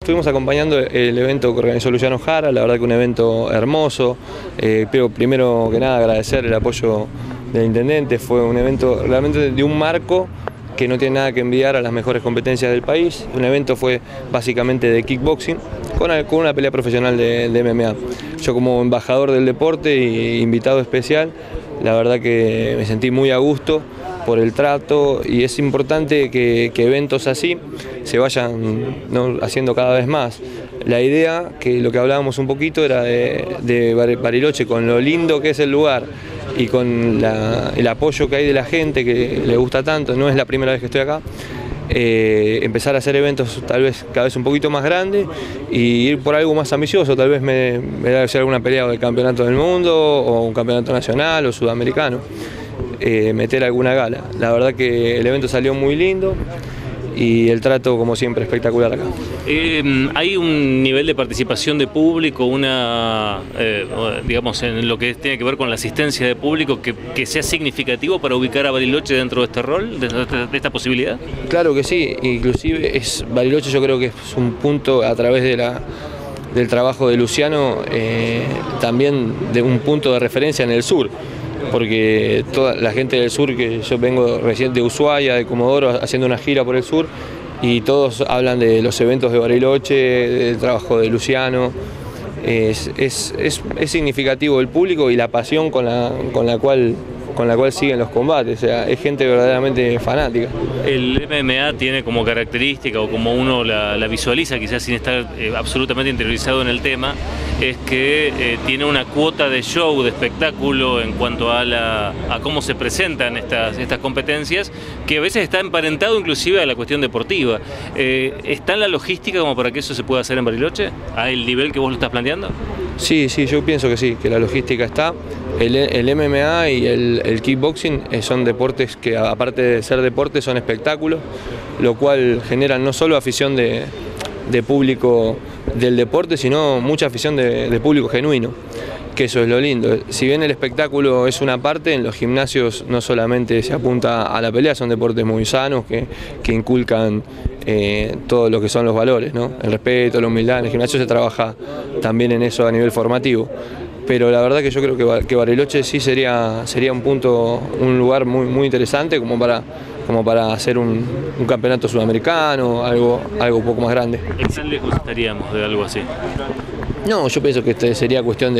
estuvimos acompañando el evento que organizó Luciano Jara, la verdad que un evento hermoso. Pero primero que nada agradecer el apoyo del intendente, fue un evento realmente de un marco que no tiene nada que envidiar a las mejores competencias del país. Un evento fue básicamente de kickboxing con una pelea profesional de MMA. Yo como embajador del deporte e invitado especial, la verdad que me sentí muy a gusto por el trato, y es importante que eventos así se vayan, ¿no?, haciendo cada vez más. La idea, que lo que hablábamos un poquito, era de Bariloche, con lo lindo que es el lugar y con el apoyo que hay de la gente que le gusta tanto, no es la primera vez que estoy acá, empezar a hacer eventos tal vez cada vez un poquito más grandes y ir por algo más ambicioso. Tal vez me da hacer alguna pelea del campeonato del mundo o un campeonato nacional o sudamericano, meter alguna gala. La verdad que el evento salió muy lindo y el trato, como siempre, espectacular acá. ¿Hay un nivel de participación de público, digamos, en lo que tiene que ver con la asistencia de público, que sea significativo para ubicar a Bariloche dentro de este rol, de esta posibilidad? Claro que sí, inclusive Bariloche, yo creo que es un punto, a través del trabajo de Luciano, también de un punto de referencia en el sur, porque toda la gente del sur, que yo vengo recién de Ushuaia, de Comodoro, haciendo una gira por el sur, y todos hablan de los eventos de Bariloche, del trabajo de Luciano. Es significativo el público y la pasión con la cual siguen los combates. O sea, es gente verdaderamente fanática. El MMA tiene como característica, o como uno la visualiza, quizás sin estar absolutamente interiorizado en el tema, es que tiene una cuota de show, de espectáculo, en cuanto a cómo se presentan estas competencias, que a veces está emparentado inclusive a la cuestión deportiva. ¿Está en la logística como para que eso se pueda hacer en Bariloche, a el nivel que vos lo estás planteando? Sí, yo pienso que sí, que la logística está. El MMA y el kickboxing son deportes que, aparte de ser deportes, son espectáculos, lo cual generan no solo afición de público del deporte, sino mucha afición de público genuino, que eso es lo lindo. Si bien el espectáculo es una parte, en los gimnasios no solamente se apunta a la pelea, son deportes muy sanos que inculcan todo lo que son los valores, ¿no? El respeto, la humildad. En el gimnasio se trabaja también en eso a nivel formativo. Pero la verdad que yo creo que Bariloche sí sería un lugar muy interesante como para hacer un campeonato sudamericano, algo un poco más grande. ¿En qué lejos estaríamos de algo así? No, yo pienso que sería cuestión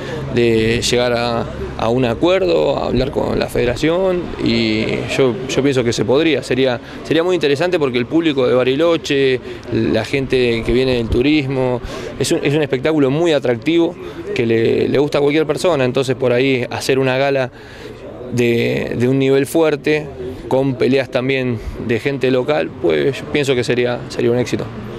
de llegar a un acuerdo, a hablar con la federación, y yo pienso que se podría. Sería muy interesante porque el público de Bariloche, la gente que viene del turismo, es un espectáculo muy atractivo que le gusta a cualquier persona. Entonces, por ahí hacer una gala de un nivel fuerte, con peleas también de gente local, pues yo pienso que sería un éxito.